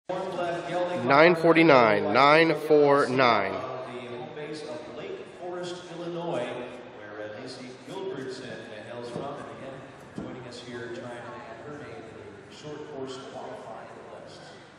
949, 949. The home base of Lake Forest, Illinois, where LACEY GILBERTSON hails from, and again, joining us here, trying to add her name to the short course qualifying list.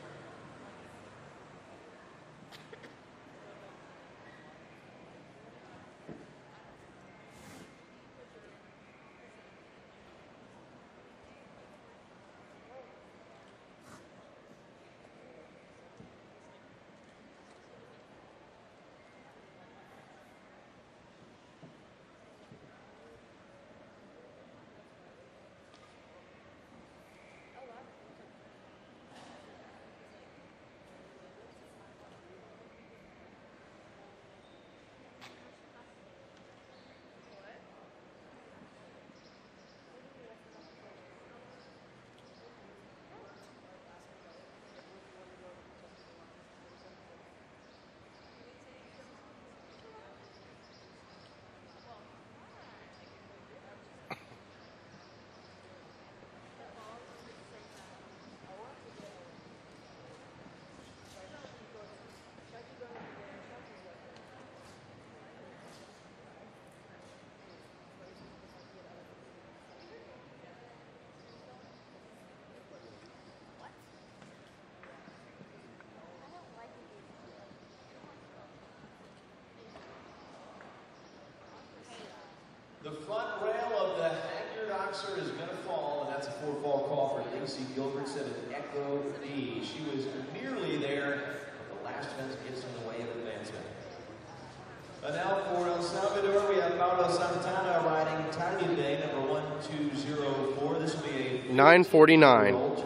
The front rail of the HAGYARD oxer is going to fall, and that's a four-fall call for LACEY GILBERTSON and Echo D. She was nearly there, but the last fence gets in the way of advancement. And now for El Salvador, we have Paulo Santana riding Tiny Bay, number 1204. This will be a 949.